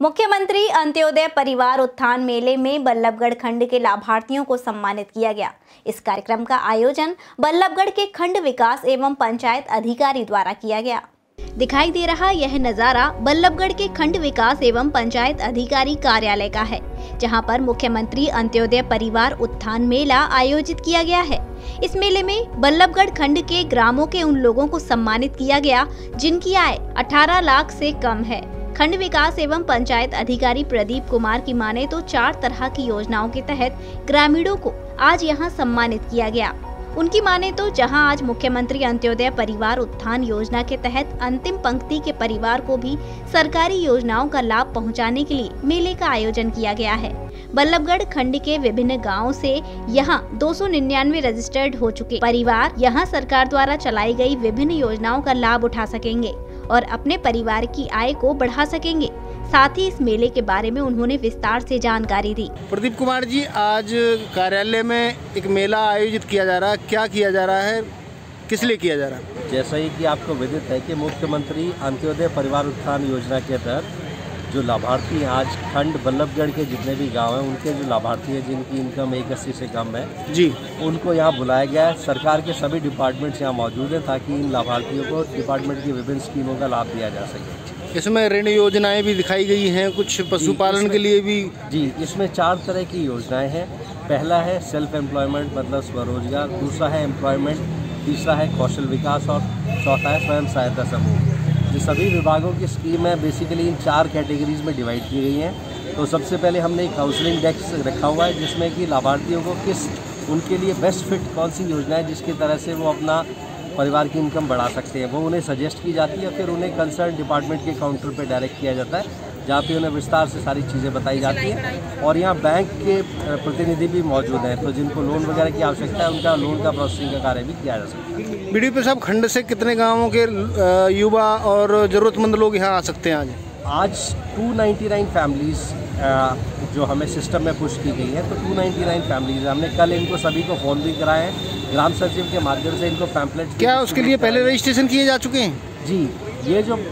मुख्यमंत्री अंत्योदय परिवार उत्थान मेले में बल्लभगढ़ खंड के लाभार्थियों को सम्मानित किया गया। इस कार्यक्रम का आयोजन बल्लभगढ़ के खंड विकास एवं पंचायत अधिकारी द्वारा किया गया। दिखाई दे रहा यह नजारा बल्लभगढ़ के खंड विकास एवं पंचायत अधिकारी कार्यालय का है, जहां पर मुख्यमंत्री अंत्योदय परिवार उत्थान मेला आयोजित किया गया है। इस मेले में बल्लभगढ़ खंड के ग्रामों के उन लोगों को सम्मानित किया गया जिनकी आय 18 लाख से कम है। खंड विकास एवं पंचायत अधिकारी प्रदीप कुमार की माने तो 4 तरह की योजनाओं के तहत ग्रामीणों को आज यहां सम्मानित किया गया। उनकी माने तो जहां आज मुख्यमंत्री अंत्योदय परिवार उत्थान योजना के तहत अंतिम पंक्ति के परिवार को भी सरकारी योजनाओं का लाभ पहुंचाने के लिए मेले का आयोजन किया गया है। बल्लभगढ़ खंड के विभिन्न गांवों से यहां 299 रजिस्टर्ड हो चुके परिवार यहां सरकार द्वारा चलाई गई विभिन्न योजनाओं का लाभ उठा सकेंगे और अपने परिवार की आय को बढ़ा सकेंगे। साथ ही इस मेले के बारे में उन्होंने विस्तार से जानकारी दी। प्रदीप कुमार जी, आज कार्यालय में एक मेला आयोजित किया जा रहा है, क्या किया जा रहा है, किस लिए किया जा रहा है? जैसा ही कि आपको विदित है कि मुख्यमंत्री अंत्योदय परिवार उत्थान योजना के तहत जो लाभार्थी हैं, आज खंड बल्लभगढ़ के जितने भी गांव हैं उनके जो लाभार्थी हैं जिनकी इनकम 180 से कम है जी, उनको यहाँ बुलाया गया है। सरकार के सभी डिपार्टमेंट्स यहाँ मौजूद हैं ताकि इन लाभार्थियों को डिपार्टमेंट की विभिन्न स्कीमों का लाभ दिया जा सके। इसमें ऋण योजनाएं भी दिखाई गई हैं, कुछ पशुपालन के लिए भी। जी, इसमें 4 तरह की योजनाएं हैं। पहला है सेल्फ एम्प्लॉयमेंट मतलब स्वरोजगार, दूसरा है एम्प्लॉयमेंट, तीसरा है कौशल विकास और चौथा है स्वयं सहायता समूह। ये सभी विभागों की स्कीम है बेसिकली इन 4 कैटेगरीज में डिवाइड की गई हैं। तो सबसे पहले हमने एक काउंसलिंग डेस्क रखा हुआ है जिसमें कि लाभार्थियों को उनके लिए बेस्ट फिट कौन सी योजना है जिसकी तरह से वो अपना परिवार की इनकम बढ़ा सकते हैं, वो उन्हें सजेस्ट की जाती है। फिर उन्हें कंसर्न डिपार्टमेंट के काउंटर पे डायरेक्ट किया जाता है जहाँ पे उन्हें विस्तार से सारी चीज़ें बताई जाती हैं। और यहाँ बैंक के प्रतिनिधि भी मौजूद हैं, तो जिनको लोन वगैरह की आवश्यकता है उनका लोन का प्रोसेसिंग का कार्य भी किया जा सकता है। बीडीपी साहब, खंड से कितने गाँवों के युवा और ज़रूरतमंद लोग यहाँ आ सकते हैं? आज 299 फैमिलीज़ जो हमें सिस्टम में पुश की गई है, तो 299 फैमिलीज़ हमने कल इनको सभी को फ़ोन भी कराए हैं। ग्राम सचिव के माध्यम से इनको पैम्पलेट क्या उसके लिए पहले रजिस्ट्रेशन किए जा चुके हैं? जी, ये जो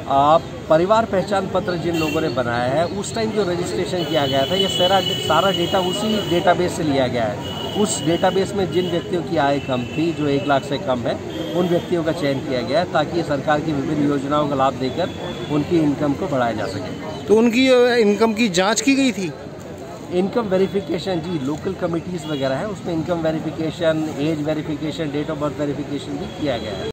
परिवार पहचान पत्र जिन लोगों ने बनाया है उस टाइम जो रजिस्ट्रेशन किया गया था, ये सारा डेटा उसी डेटाबेस से लिया गया है। उस डेटाबेस में जिन व्यक्तियों की आय कम थी, जो 1 लाख से कम है, उन व्यक्तियों का चयन किया गया है ताकि सरकार की विभिन्न योजनाओं का लाभ देकर उनकी इनकम को बढ़ाया जा सके। तो उनकी इनकम की जाँच की गई थी? इनकम वेरिफिकेशन, जी, लोकल कमिटीज़ वगैरह है उसमें income verification, age verification, date of birth verification भी किया गया है।